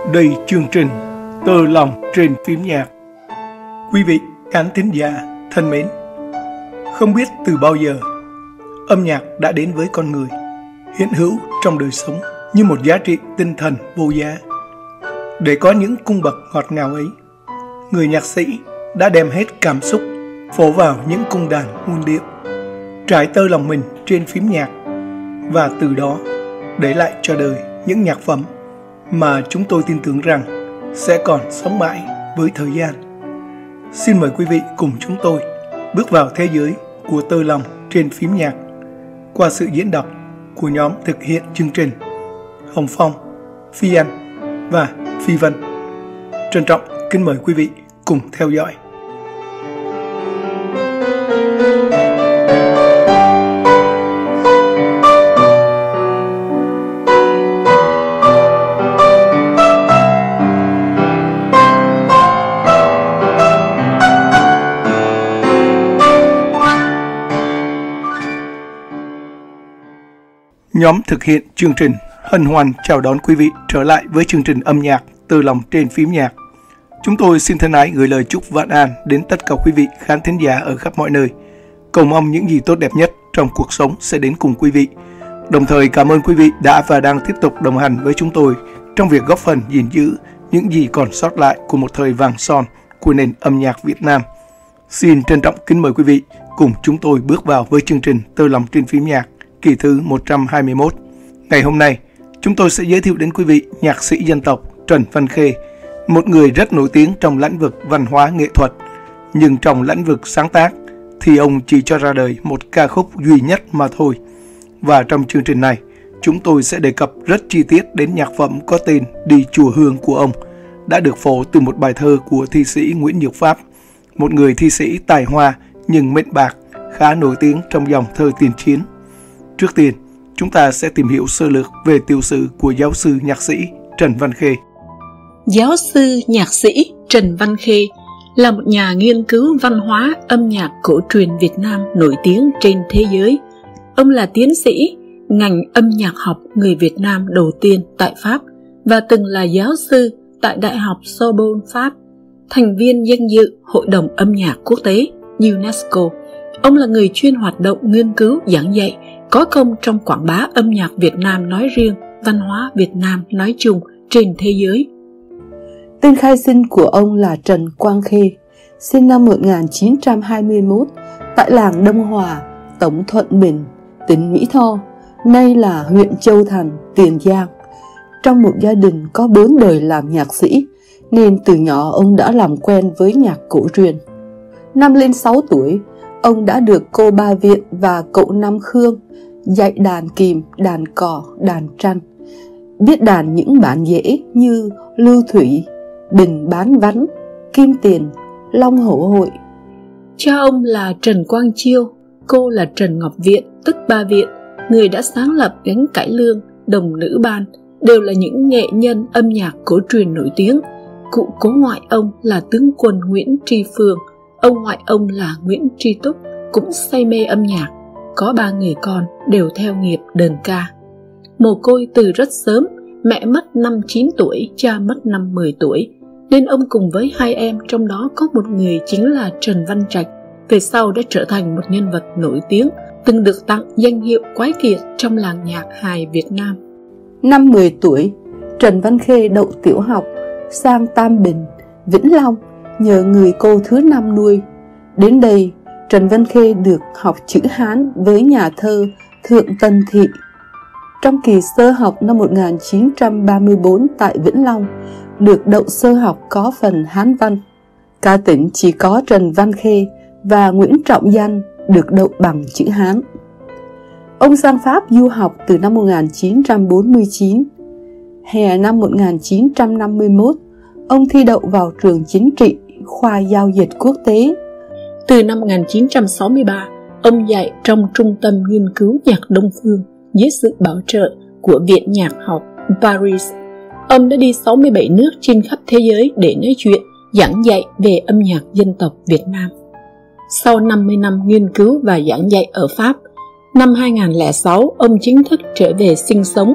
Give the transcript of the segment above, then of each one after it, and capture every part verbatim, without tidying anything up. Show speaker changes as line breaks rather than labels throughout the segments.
Đây chương trình Tơ Lòng Trên Phím Nhạc. Quý vị khán thính giả thân mến, không biết từ bao giờ âm nhạc đã đến với con người, hiện hữu trong đời sống như một giá trị tinh thần vô giá. Để có những cung bậc ngọt ngào ấy, người nhạc sĩ đã đem hết cảm xúc phổ vào những cung đàn muôn điệu, trải tơ lòng mình trên phím nhạc, và từ đó để lại cho đời những nhạc phẩm mà chúng tôi tin tưởng rằng sẽ còn sống mãi với thời gian. Xin mời quý vị cùng chúng tôi bước vào thế giới của tơ lòng trên phím nhạc qua sự diễn đọc của nhóm thực hiện chương trình Hồng Phong, Phi Anh và Phi Vân. Trân trọng kính mời quý vị cùng theo dõi. Nhóm thực hiện chương trình hân hoan chào đón quý vị trở lại với chương trình âm nhạc Tơ Lòng Trên Phím Nhạc. Chúng tôi xin thân ái gửi lời chúc vạn an đến tất cả quý vị khán thính giả ở khắp mọi nơi. Cầu mong những gì tốt đẹp nhất trong cuộc sống sẽ đến cùng quý vị. Đồng thời cảm ơn quý vị đã và đang tiếp tục đồng hành với chúng tôi trong việc góp phần gìn giữ những gì còn sót lại của một thời vàng son của nền âm nhạc Việt Nam. Xin trân trọng kính mời quý vị cùng chúng tôi bước vào với chương trình Tơ Lòng Trên Phím Nhạc kỳ thứ một trăm hai mươi mốt. Ngày hôm nay, chúng tôi sẽ giới thiệu đến quý vị nhạc sĩ dân tộc Trần Văn Khê, một người rất nổi tiếng trong lĩnh vực văn hóa nghệ thuật, nhưng trong lĩnh vực sáng tác thì ông chỉ cho ra đời một ca khúc duy nhất mà thôi. Và trong chương trình này, chúng tôi sẽ đề cập rất chi tiết đến nhạc phẩm có tên Đi Chùa Hương của ông, đã được phổ từ một bài thơ của thi sĩ Nguyễn Nhược Pháp, một người thi sĩ tài hoa nhưng mệnh bạc, khá nổi tiếng trong dòng thơ tiền chiến. Trước tiên, chúng ta sẽ tìm hiểu sơ lược về tiểu sử của giáo sư nhạc sĩ Trần Văn Khê.
Giáo sư nhạc sĩ Trần Văn Khê là một nhà nghiên cứu văn hóa âm nhạc cổ truyền Việt Nam nổi tiếng trên thế giới. Ông là tiến sĩ ngành âm nhạc học người Việt Nam đầu tiên tại Pháp và từng là giáo sư tại Đại học Sorbonne, Pháp, thành viên danh dự Hội đồng âm nhạc quốc tế UNESCO. Ông là người chuyên hoạt động nghiên cứu giảng dạy, có công trong quảng bá âm nhạc Việt Nam nói riêng, văn hóa Việt Nam nói chung trên thế giới.
Tên khai sinh của ông là Trần Quang Khê, sinh năm một nghìn chín trăm hai mươi mốt tại làng Đông Hòa, Tổng Thuận Bình, tỉnh Mỹ Tho, nay là huyện Châu Thành, Tiền Giang. Trong một gia đình có bốn đời làm nhạc sĩ, nên từ nhỏ ông đã làm quen với nhạc cổ truyền. Năm lên sáu tuổi, ông đã được cô Ba Viện và cậu Năm Khương dạy đàn kìm, đàn cò, đàn tranh. Biết đàn những bản dễ như Lưu Thủy, Bình Bán Vắn, Kim Tiền, Long Hổ Hội.
Cha ông là Trần Quang Chiêu, cô là Trần Ngọc Viện, tức Ba Viện, người đã sáng lập Gánh Cải Lương, Đồng Nữ Ban, đều là những nghệ nhân âm nhạc cổ truyền nổi tiếng. Cụ cố ngoại ông là tướng quân Nguyễn Tri Phương, ông ngoại ông là Nguyễn Tri Túc, cũng say mê âm nhạc. Có ba người con đều theo nghiệp đờn ca. Mồ côi từ rất sớm, mẹ mất năm chín tuổi, cha mất năm mười tuổi, nên ông cùng với hai em, trong đó có một người chính là Trần Văn Trạch, về sau đã trở thành một nhân vật nổi tiếng, từng được tặng danh hiệu quái kiệt trong làng nhạc hài Việt Nam.
Năm mười tuổi, Trần Văn Khê đậu tiểu học sang Tam Bình, Vĩnh Long, nhờ người cô thứ năm nuôi. Đến đây, Trần Văn Khê được học chữ Hán với nhà thơ Thượng Tân Thị. Trong kỳ sơ học năm một nghìn chín trăm ba mươi tư tại Vĩnh Long, được đậu sơ học có phần Hán văn. Cả tỉnh chỉ có Trần Văn Khê và Nguyễn Trọng Danh được đậu bằng chữ Hán. Ông sang Pháp du học từ năm một nghìn chín trăm bốn mươi chín. Hè năm một nghìn chín trăm năm mươi mốt, ông thi đậu vào trường chính trị, khoa giao dịch quốc tế.
Từ năm một nghìn chín trăm sáu mươi ba, ông dạy trong Trung tâm Nghiên cứu Nhạc Đông Phương dưới sự bảo trợ của Viện Nhạc học Paris. Ông đã đi sáu mươi bảy nước trên khắp thế giới để nói chuyện, giảng dạy về âm nhạc dân tộc Việt Nam. Sau năm mươi năm nghiên cứu và giảng dạy ở Pháp, năm hai nghìn lẻ sáu ông chính thức trở về sinh sống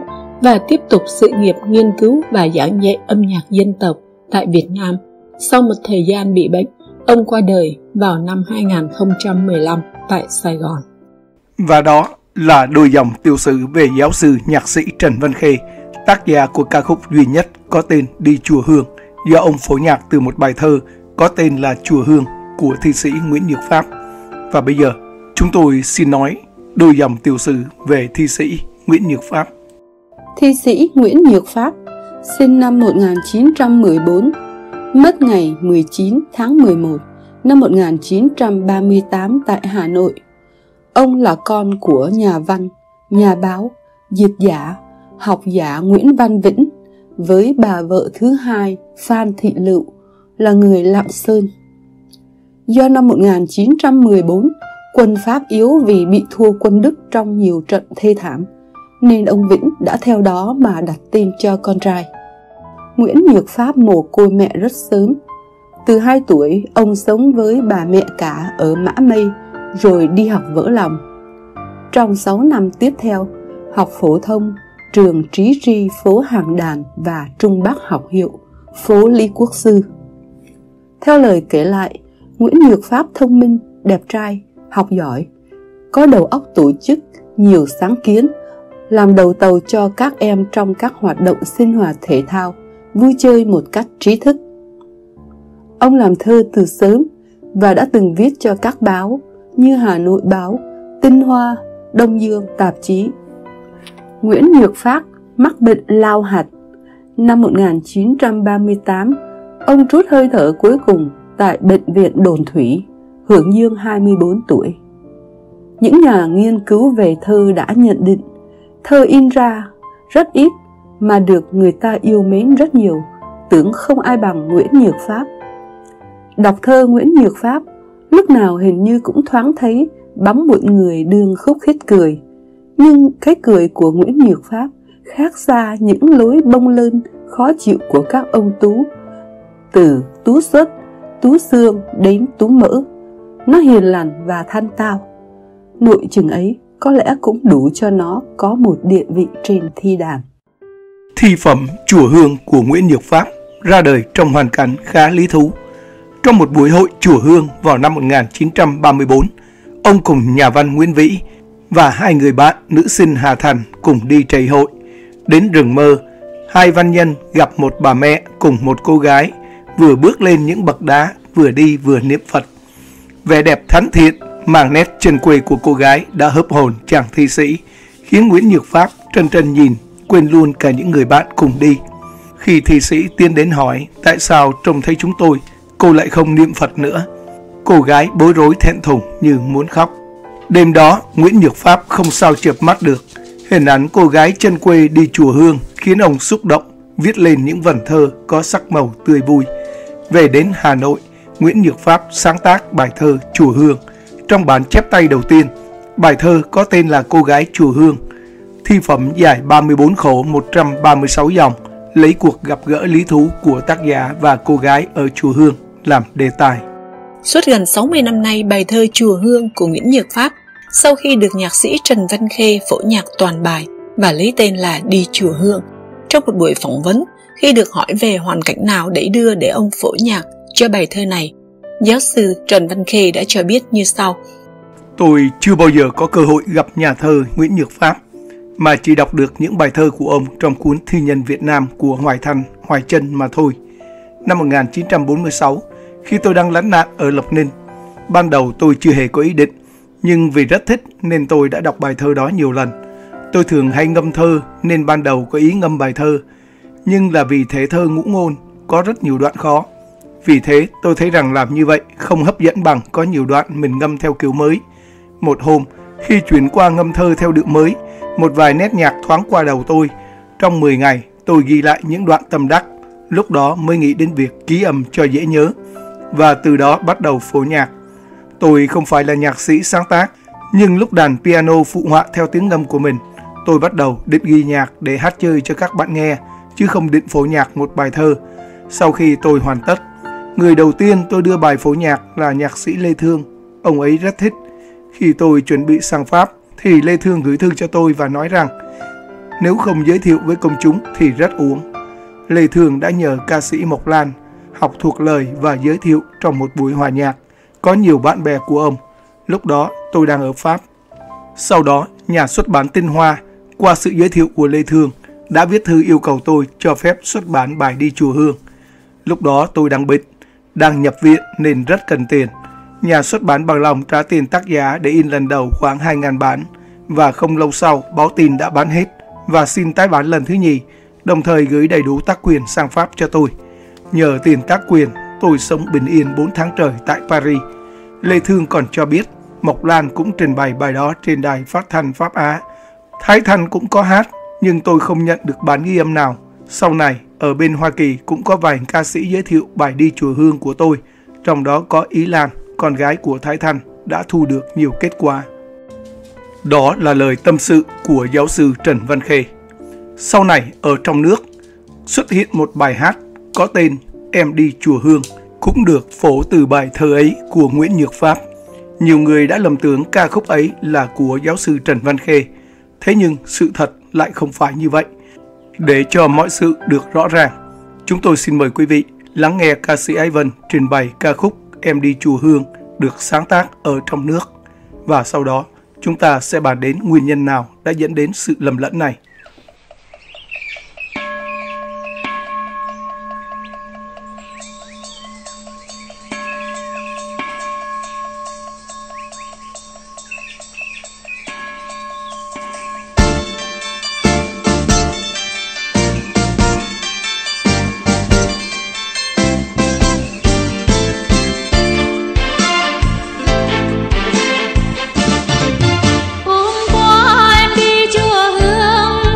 và tiếp tục sự nghiệp nghiên cứu và giảng dạy âm nhạc dân tộc tại Việt Nam. Sau một thời gian bị bệnh, ông qua đời vào năm hai nghìn không trăm mười lăm tại Sài Gòn.
Và đó là đôi dòng tiểu sử về giáo sư nhạc sĩ Trần Văn Khê, tác giả của ca khúc duy nhất có tên Đi Chùa Hương, do ông phối nhạc từ một bài thơ có tên là Chùa Hương của thi sĩ Nguyễn Nhược Pháp. Và bây giờ, chúng tôi xin nói đôi dòng tiểu sử về thi sĩ Nguyễn Nhược Pháp.
Thi sĩ Nguyễn Nhược Pháp sinh năm một nghìn chín trăm mười bốn, mất ngày mười chín tháng mười một năm một nghìn chín trăm ba mươi tám tại Hà Nội. Ông là con của nhà văn, nhà báo, dịch giả, học giả Nguyễn Văn Vĩnh với bà vợ thứ hai Phan Thị Lựu là người Lạng Sơn. Do năm một nghìn chín trăm mười bốn, quân Pháp yếu vì bị thua quân Đức trong nhiều trận thê thảm, nên ông Vĩnh đã theo đó mà đặt tên cho con trai. Nguyễn Nhược Pháp mồ côi mẹ rất sớm. Từ hai tuổi, ông sống với bà mẹ cả ở Mã Mây, rồi đi học vỡ lòng. Trong sáu năm tiếp theo, học phổ thông, trường Trí Ri phố Hàng Đàn và Trung Bắc học hiệu, phố Lý Quốc Sư. Theo lời kể lại, Nguyễn Nhược Pháp thông minh, đẹp trai, học giỏi, có đầu óc tổ chức, nhiều sáng kiến, làm đầu tàu cho các em trong các hoạt động sinh hoạt thể thao, vui chơi một cách trí thức. Ông làm thơ từ sớm và đã từng viết cho các báo như Hà Nội Báo, Tinh Hoa, Đông Dương tạp chí. Nguyễn Nhược Pháp mắc bệnh lao hạt. Năm một nghìn chín trăm ba mươi tám, ông trút hơi thở cuối cùng tại bệnh viện Đồn Thủy, hưởng dương hai mươi bốn tuổi. Những nhà nghiên cứu về thơ đã nhận định thơ in ra rất ít mà được người ta yêu mến rất nhiều, tưởng không ai bằng Nguyễn Nhược Pháp. Đọc thơ Nguyễn Nhược Pháp, lúc nào hình như cũng thoáng thấy bóng một người đương khúc khích cười. Nhưng cái cười của Nguyễn Nhược Pháp khác xa những lối bông lơn khó chịu của các ông Tú. Từ Tú Xuất, Tú Xương đến Tú Mỡ, nó hiền lành và thanh tao. Nội chừng ấy có lẽ cũng đủ cho nó có một địa vị trên thi đàn.
Thi phẩm Chùa Hương của Nguyễn Nhược Pháp ra đời trong hoàn cảnh khá lý thú. Trong một buổi hội Chùa Hương vào năm một nghìn chín trăm ba mươi bốn, ông cùng nhà văn Nguyễn Vĩ và hai người bạn nữ sinh Hà Thành cùng đi trầy hội. Đến rừng mơ, hai văn nhân gặp một bà mẹ cùng một cô gái vừa bước lên những bậc đá, vừa đi vừa niệm Phật. Vẻ đẹp thánh thiện, mang nét chân quê của cô gái đã hớp hồn chàng thi sĩ, khiến Nguyễn Nhược Pháp trân trân nhìn, quên luôn cả những người bạn cùng đi. Khi thi sĩ tiến đến hỏi tại sao trông thấy chúng tôi, cô lại không niệm Phật nữa, cô gái bối rối thẹn thùng như muốn khóc. Đêm đó, Nguyễn Nhược Pháp không sao chợp mắt được. Hình ảnh cô gái chân quê đi chùa Hương khiến ông xúc động, viết lên những vần thơ có sắc màu tươi vui. Về đến Hà Nội, Nguyễn Nhược Pháp sáng tác bài thơ Chùa Hương. Trong bản chép tay đầu tiên, bài thơ có tên là Cô gái chùa Hương. Thi phẩm dài ba mươi bốn khổ một trăm ba mươi sáu dòng, lấy cuộc gặp gỡ lý thú của tác giả và cô gái ở chùa Hương làm đề tài.
Suốt gần sáu mươi năm nay, bài thơ Chùa Hương của Nguyễn Nhược Pháp sau khi được nhạc sĩ Trần Văn Khê phổ nhạc toàn bài và lấy tên là Đi Chùa Hương. Trong một buổi phỏng vấn, khi được hỏi về hoàn cảnh nào đẩy đưa để ông phổ nhạc cho bài thơ này, giáo sư Trần Văn Khê đã cho biết như sau.
Tôi chưa bao giờ có cơ hội gặp nhà thơ Nguyễn Nhược Pháp, mà chỉ đọc được những bài thơ của ông trong cuốn Thi nhân Việt Nam của Hoài Thanh, Hoài Trân mà thôi. Năm một nghìn chín trăm bốn mươi sáu, khi tôi đang lánh nạn ở Lộc Ninh, ban đầu tôi chưa hề có ý định, nhưng vì rất thích nên tôi đã đọc bài thơ đó nhiều lần. Tôi thường hay ngâm thơ nên ban đầu có ý ngâm bài thơ, nhưng là vì thể thơ ngũ ngôn, có rất nhiều đoạn khó. Vì thế tôi thấy rằng làm như vậy không hấp dẫn bằng có nhiều đoạn mình ngâm theo kiểu mới. Một hôm, khi chuyển qua ngâm thơ theo điệu mới, một vài nét nhạc thoáng qua đầu tôi. Trong mười ngày, tôi ghi lại những đoạn tâm đắc, lúc đó mới nghĩ đến việc ký âm cho dễ nhớ, và từ đó bắt đầu phổ nhạc. Tôi không phải là nhạc sĩ sáng tác, nhưng lúc đàn piano phụ họa theo tiếng ngâm của mình, tôi bắt đầu định ghi nhạc để hát chơi cho các bạn nghe, chứ không định phổ nhạc một bài thơ. Sau khi tôi hoàn tất, người đầu tiên tôi đưa bài phổ nhạc là nhạc sĩ Lê Thương. Ông ấy rất thích. Khi tôi chuẩn bị sang Pháp, thì Lê Thương gửi thư cho tôi và nói rằng nếu không giới thiệu với công chúng thì rất uổng. Lê Thương đã nhờ ca sĩ Mộc Lan học thuộc lời và giới thiệu trong một buổi hòa nhạc. Có nhiều bạn bè của ông. Lúc đó tôi đang ở Pháp. Sau đó, nhà xuất bản Tinh Hoa, qua sự giới thiệu của Lê Thương, đã viết thư yêu cầu tôi cho phép xuất bản bài Đi Chùa Hương. Lúc đó tôi đang bệnh, đang nhập viện nên rất cần tiền. Nhà xuất bản bằng lòng trả tiền tác giả để in lần đầu khoảng hai nghìn bản, và không lâu sau báo tin đã bán hết và xin tái bản lần thứ nhì, đồng thời gửi đầy đủ tác quyền sang Pháp cho tôi. Nhờ tiền tác quyền, tôi sống bình yên bốn tháng trời tại Paris. Lê Thương còn cho biết Mộc Lan cũng trình bày bài đó trên đài phát thanh Pháp Á. Thái Thanh cũng có hát, nhưng tôi không nhận được bản ghi âm nào. Sau này, ở bên Hoa Kỳ cũng có vài ca sĩ giới thiệu bài Đi Chùa Hương của tôi, trong đó có Ý Lan, con gái của Thái Thanh, đã thu được nhiều kết quả. Đó là lời tâm sự của giáo sư Trần Văn Khê. Sau này, ở trong nước, xuất hiện một bài hát có tên Em Đi Chùa Hương, cũng được phổ từ bài thơ ấy của Nguyễn Nhược Pháp. Nhiều người đã lầm tưởng ca khúc ấy là của giáo sư Trần Văn Khê. Thế nhưng sự thật lại không phải như vậy. Để cho mọi sự được rõ ràng, chúng tôi xin mời quý vị lắng nghe ca sĩ Ái Vân trình bày ca khúc Em Đi Chùa Hương được sáng tác ở trong nước. Và sau đó, chúng ta sẽ bàn đến nguyên nhân nào đã dẫn đến sự lầm lẫn này.
Hôm qua em đi chùa Hương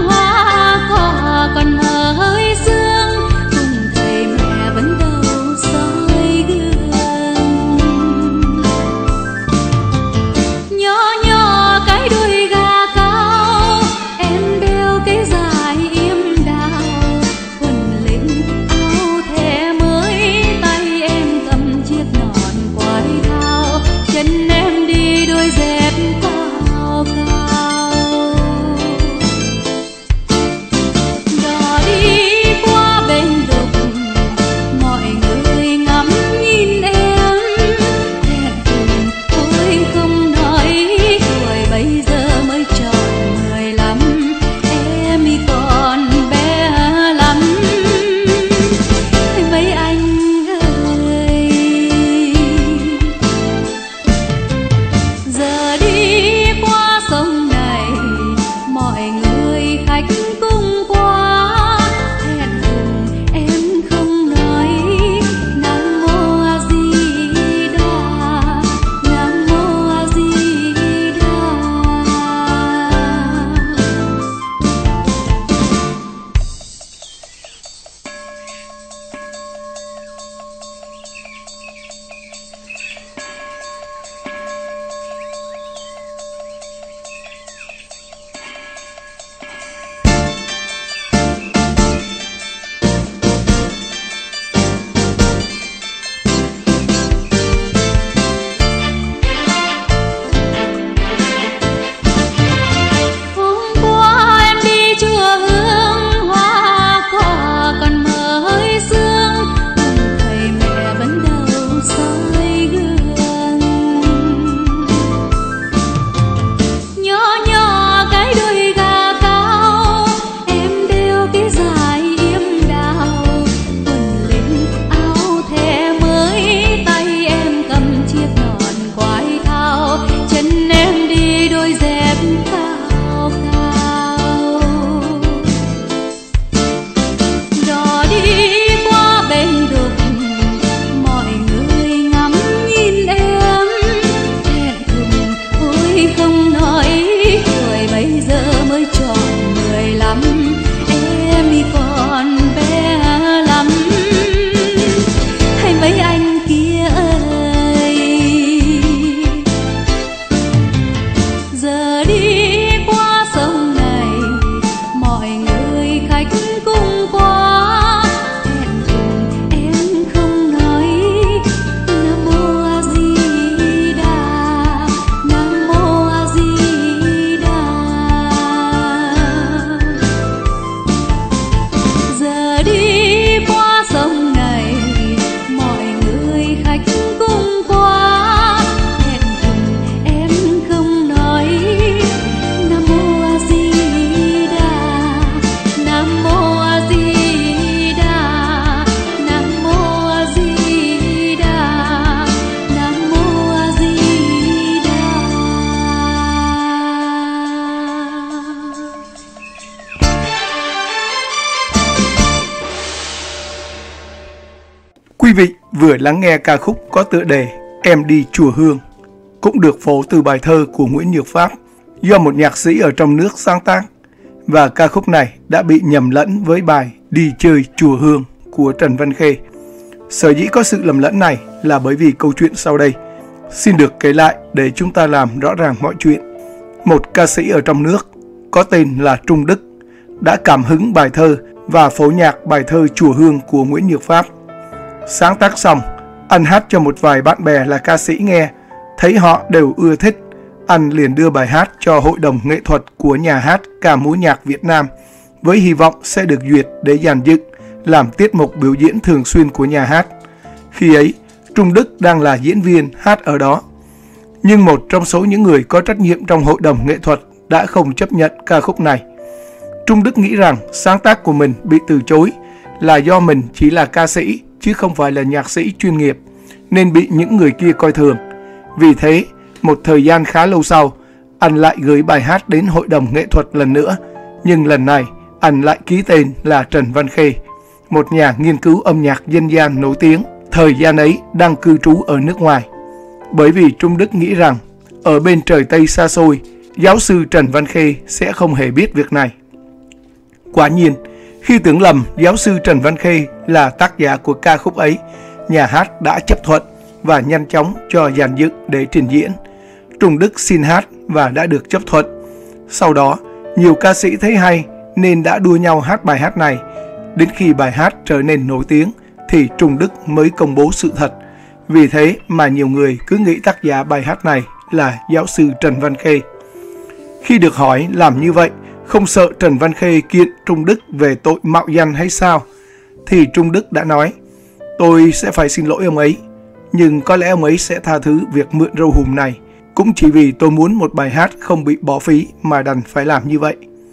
Quý vị vừa lắng nghe ca khúc có tựa đề Em Đi Chùa Hương, cũng được phổ từ bài thơ của Nguyễn Nhược Pháp do một nhạc sĩ ở trong nước sáng tác, và ca khúc này đã bị nhầm lẫn với bài Đi Chơi Chùa Hương của Trần Văn Khê. Sở dĩ có sự lầm lẫn này là bởi vì câu chuyện sau đây xin được kể lại để chúng ta làm rõ ràng mọi chuyện. Một ca sĩ ở trong nước có tên là Trung Đức đã cảm hứng bài thơ và phổ nhạc bài thơ Chùa Hương của Nguyễn Nhược Pháp. Sáng tác xong, anh hát cho một vài bạn bè là ca sĩ nghe, thấy họ đều ưa thích. Anh liền đưa bài hát cho Hội đồng Nghệ thuật của Nhà hát Ca múa nhạc Việt Nam với hy vọng sẽ được duyệt để dàn dựng làm tiết mục biểu diễn thường xuyên của nhà hát. Khi ấy, Trung Đức đang là diễn viên hát ở đó. Nhưng một trong số những người có trách nhiệm trong Hội đồng Nghệ thuật đã không chấp nhận ca khúc này. Trung Đức nghĩ rằng sáng tác của mình bị từ chối là do mình chỉ là ca sĩ chứ không phải là nhạc sĩ chuyên nghiệp, nên bị những người kia coi thường. Vì thế, một thời gian khá lâu sau, anh lại gửi bài hát đến Hội đồng Nghệ thuật lần nữa, nhưng lần này anh lại ký tên là Trần Văn Khê, một nhà nghiên cứu âm nhạc dân gian nổi tiếng, thời gian ấy đang cư trú ở nước ngoài. Bởi vì Trung Đức nghĩ rằng ở bên trời Tây xa xôi, giáo sư Trần Văn Khê sẽ không hề biết việc này. Quả nhiên, khi tưởng lầm giáo sư Trần Văn Khê là tác giả của ca khúc ấy, nhà hát đã chấp thuận và nhanh chóng cho dàn dựng để trình diễn. Trung Đức xin hát và đã được chấp thuận. Sau đó, nhiều ca sĩ thấy hay nên đã đua nhau hát bài hát này. Đến khi bài hát trở nên nổi tiếng thì Trung Đức mới công bố sự thật. Vì thế mà nhiều người cứ nghĩ tác giả bài hát này là giáo sư Trần Văn Khê. Khi được hỏi làm như vậy không sợ Trần Văn Khê kiện Trung Đức về tội mạo danh hay sao, thì Trung Đức đã nói: tôi sẽ phải xin lỗi ông ấy, nhưng có lẽ ông ấy sẽ tha thứ việc mượn râu hùm này, cũng chỉ vì tôi muốn một bài hát không bị bỏ phí mà đành phải làm như vậy.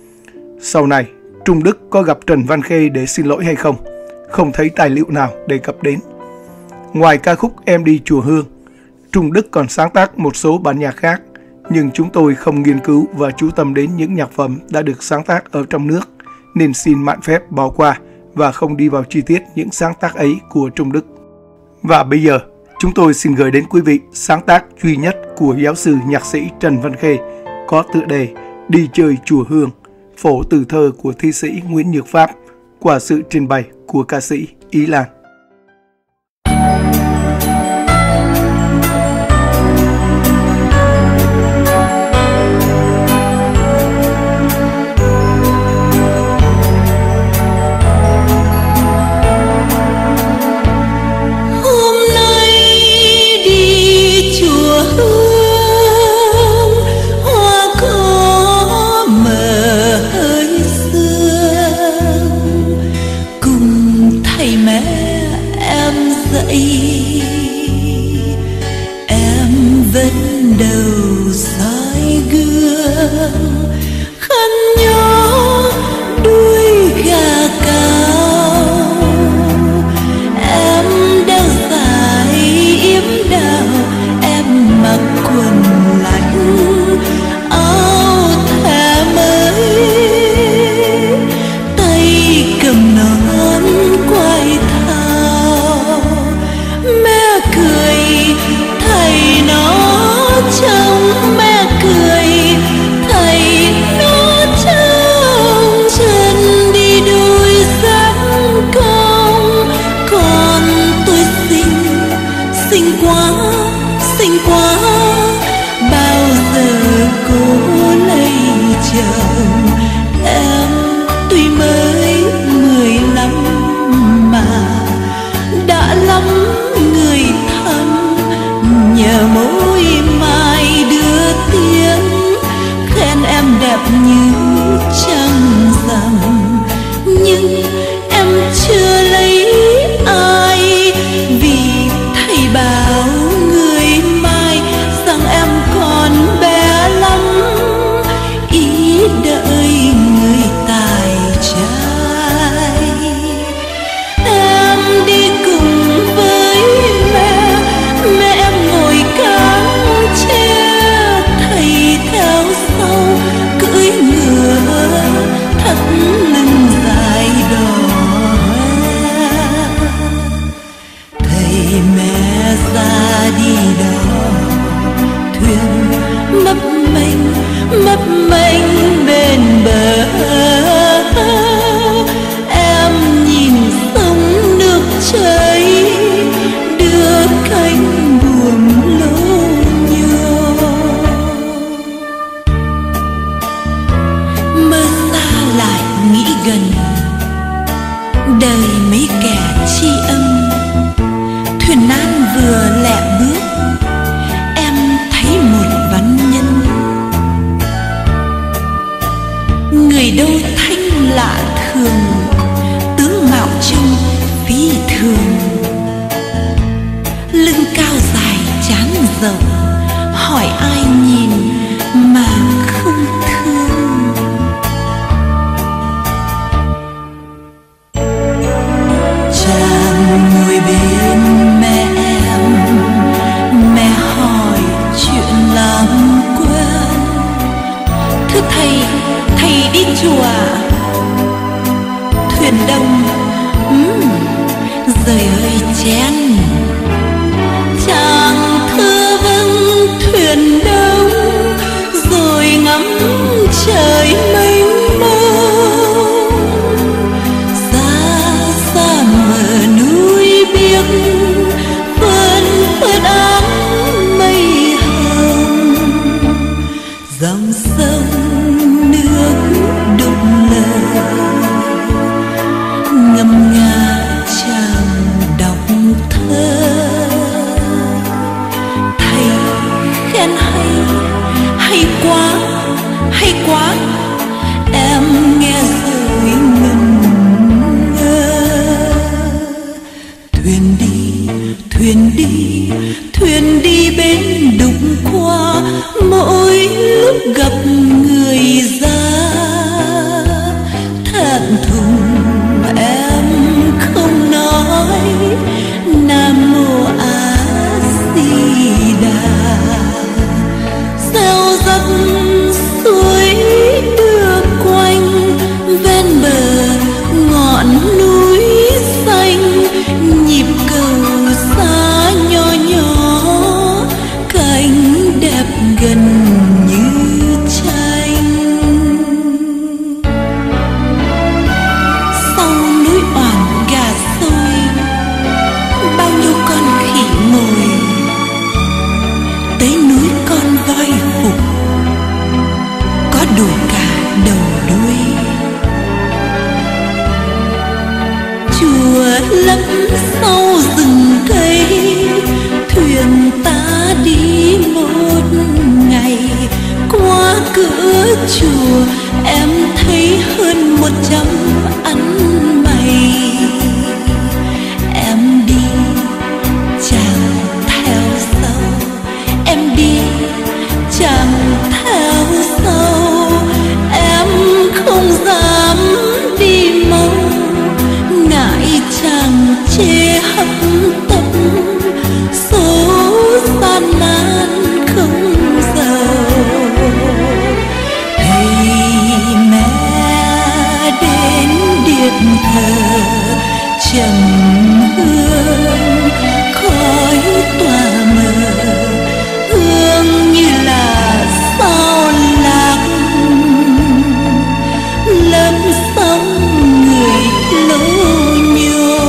Sau này, Trung Đức có gặp Trần Văn Khê để xin lỗi hay không, không thấy tài liệu nào đề cập đến. Ngoài ca khúc Em Đi Chùa Hương, Trung Đức còn sáng tác một số bản nhạc khác, nhưng chúng tôi không nghiên cứu và chú tâm đến những nhạc phẩm đã được sáng tác ở trong nước, nên xin mạn phép bỏ qua và không đi vào chi tiết những sáng tác ấy của Trung Đức. Và bây giờ, chúng tôi xin gửi đến quý vị sáng tác duy nhất của giáo sư nhạc sĩ Trần Văn Khê có tựa đề Đi Chơi Chùa Hương, phổ từ thơ của thi sĩ Nguyễn Nhược Pháp qua sự trình bày của ca sĩ Ý Lan.
Cưỡi ngựa mình mấp mênh bên bờ. Em nhìn sông nước chảy đưa cánh buồm lô nhô. Mơ xa lại nghĩ gần đời mấy kẻ tri âm. Thuyền nan vừa lẹ bước em thấy một văn nhân, người đâu thanh lạ thường, tướng mạo trông phi thường. Lưng cao dài trán rộng, hỏi ai nhìn mà không thương. Chàng ngồi bên mẹ em, mẹ hỏi chuyện làm quen. Thưa thầy, thầy đi chùa à? Thuyền đông, uhm, giời ơi chén. Chàng thưa vâng thuyền đông, rồi ngắm trời mênh mông. Xa xa mờ núi biếc, vươn vươn áng mây hồng. Dòng sông nước đục lờ, ngâm nga chàng đọc thơ. Thầy khen hay, hay quá, hay quá. Em nghe rồi ngẩn ngơ. Thuyền đi, thuyền đi, thuyền đi bên đục qua. Mỗi lúc gặp người già thẹn thùng em không nói Nam Mô A Di Đà. Gieo rắc suối đưa quanh ven bờ ngọn núi xanh. Nhịp cầu xa nhỏ nhỏ, cảnh đẹp gần như tranh. Sau núi oản gà sôi, bao nhiêu con khỉ ngồi. Tới núi con voi phục, có đủ cả đầu đuôi. Chùa lấp sau rừng cây, thuyền ta đi một ngày. Qua cửa chùa em thấy hơn một trăm ăn mày. Em đi chàng theo sau, em đi chàng theo sau. Em không dám đi mau, ngại chàng chê hấp tấp. Số gian nan không giàu, thì mẹ đến điện thờ trầm hương. Khói tỏa mờ, hương như là sao lạc. Lớp sóng người lố nhô,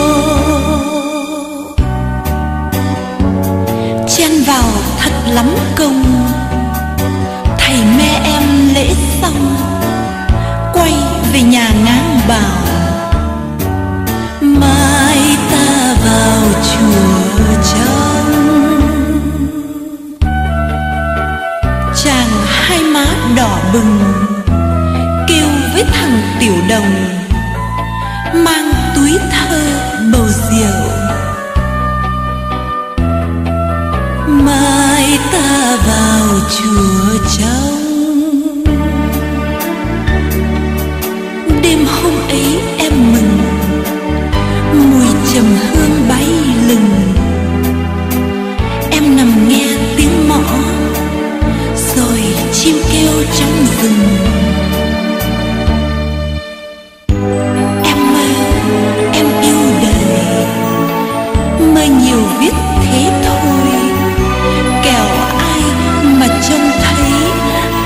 chen vào thật lắm công. Thầy mẹ em lễ xong, quay về nhà ngang bảo. Mai ta vào chùa trong. Chàng hai má đỏ bừng, kêu với thằng tiểu đồng mang túi thơ bầu rượu. Mai ta vào chùa trong. Đêm hôm ấy em mừng, mùi trầm hương bay lừng. Em nằm nghe tiếng mõ, rồi chim kêu trong rừng. Em mơ, em yêu đời, mơ nhiều viết thế thôi. Kẻo ai mà trông thấy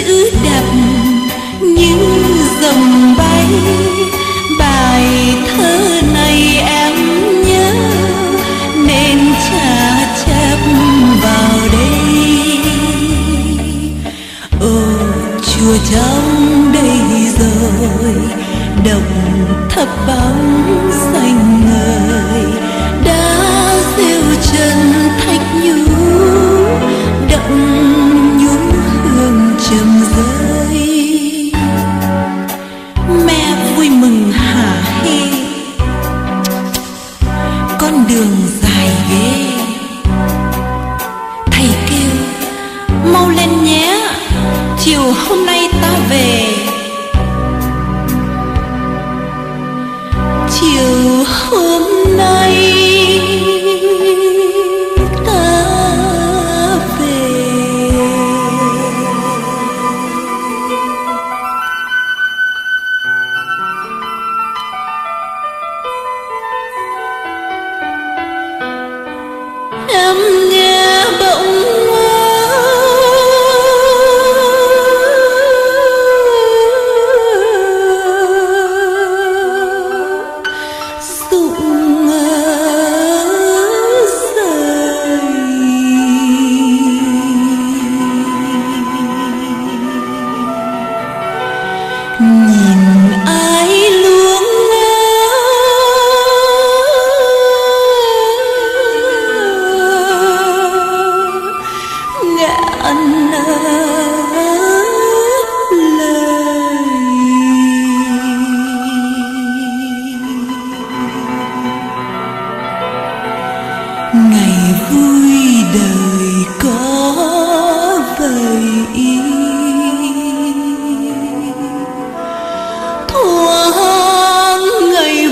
chữ đẹp như dòng bay. Bài thơ này em nhớ nên trả chép vào đây. Ô chùa trong đây rồi, đồng thấp bóng xanh ngời, đã rêu chân thạch nhũ, đậm nhũ hương trầm rơi. Mẹ vui mừng hả hê, con đường dài ghê. Thầy kêu mau lên nhé, chiều hôm nay ta về. Chiều hôm nay ta về. Em nghe bỗng nhìn ai luống ngạn lời. Ngày vui đời có vậy, thoáng ngày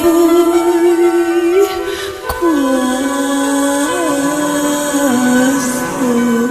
vui qua rồi.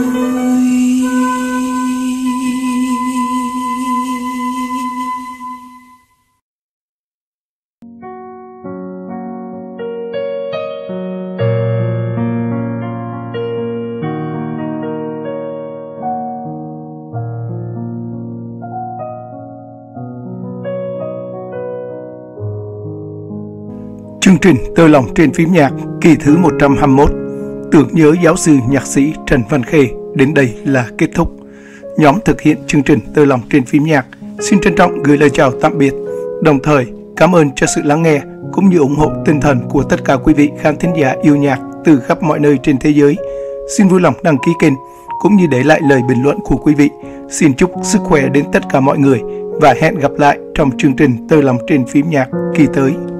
Chương trình Tơ lòng trên phím nhạc kỳ thứ một trăm hai mươi mốt, tưởng nhớ giáo sư nhạc sĩ Trần Văn Khê đến đây là kết thúc. Nhóm thực hiện chương trình Tơ lòng trên phím nhạc xin trân trọng gửi lời chào tạm biệt, đồng thời cảm ơn cho sự lắng nghe cũng như ủng hộ tinh thần của tất cả quý vị khán thính giả yêu nhạc từ khắp mọi nơi trên thế giới. Xin vui lòng đăng ký kênh cũng như để lại lời bình luận của quý vị. Xin chúc sức khỏe đến tất cả mọi người và hẹn gặp lại trong chương trình Tơ lòng trên phím nhạc kỳ tới.